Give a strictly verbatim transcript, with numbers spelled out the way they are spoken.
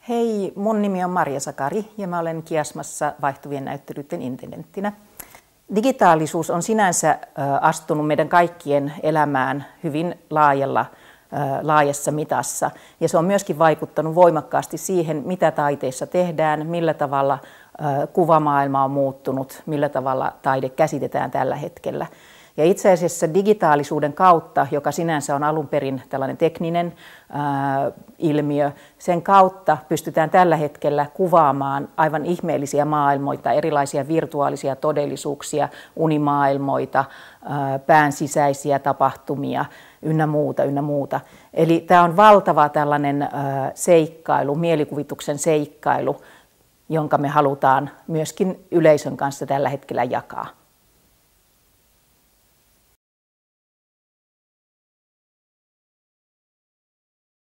Hei, mun nimi on Marja Sakari ja mä olen Kiasmassa vaihtuvien näyttelyiden intendenttinä. Digitaalisuus on sinänsä astunut meidän kaikkien elämään hyvin laajalla, laajassa mitassa ja se on myöskin vaikuttanut voimakkaasti siihen, mitä taiteessa tehdään, millä tavalla kuvamaailma on muuttunut, millä tavalla taide käsitetään tällä hetkellä. Ja itse asiassa digitaalisuuden kautta, joka sinänsä on alun perin tällainen tekninen ää, ilmiö, sen kautta pystytään tällä hetkellä kuvaamaan aivan ihmeellisiä maailmoita, erilaisia virtuaalisia todellisuuksia, unimaailmoita, ää, pään sisäisiä tapahtumia ynnä muuta, ynnä muuta. Eli tämä on valtava tällainen ää, seikkailu, mielikuvituksen seikkailu, jonka me halutaan myöskin yleisön kanssa tällä hetkellä jakaa.